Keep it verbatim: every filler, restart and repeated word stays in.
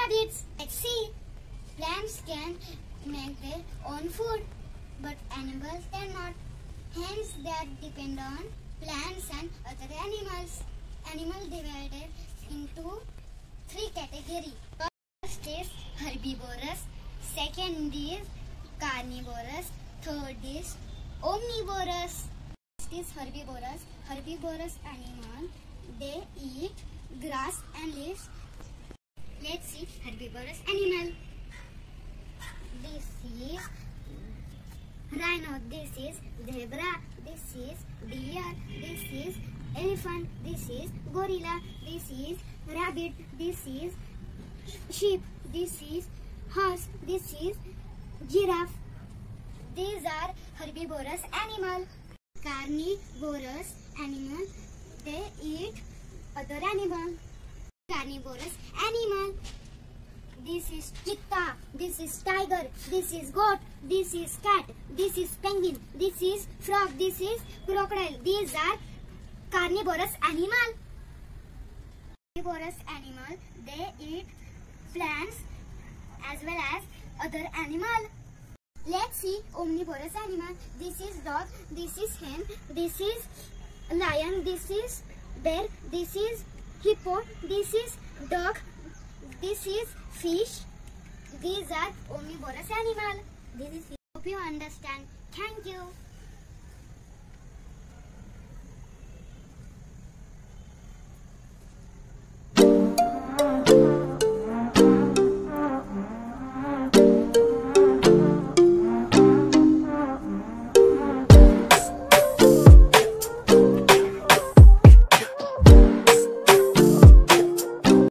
rabbits. Let's see. Plants can make their own food, but animals cannot. Hence, they depend on plants and other animals. Animals divided into three categories. First is herbivorous, second is carnivorous, third is omnivorous. First is herbivorous. Herbivorous animals, they eat grass and leaves. Let's see herbivorous animal. This is rhino, this is zebra, this is deer, this is elephant, this is gorilla, this is rabbit, this is sheep, this is horse, this is giraffe. These are herbivorous animals. Carnivorous animals, they eat other animals. Carnivorous animal. This is cheetah, this is tiger, this is goat, this is cat, this is penguin, this is frog, this is crocodile. These are carnivorous animal. Carnivorous animal, they eat plants as well as other animal. Let's see omnivorous animal. This is dog, this is hen, this is lion, this is bear, this is hippo, this is dog, this is fish. These are omnivorous animal. This is. Hope you understand. Thank you.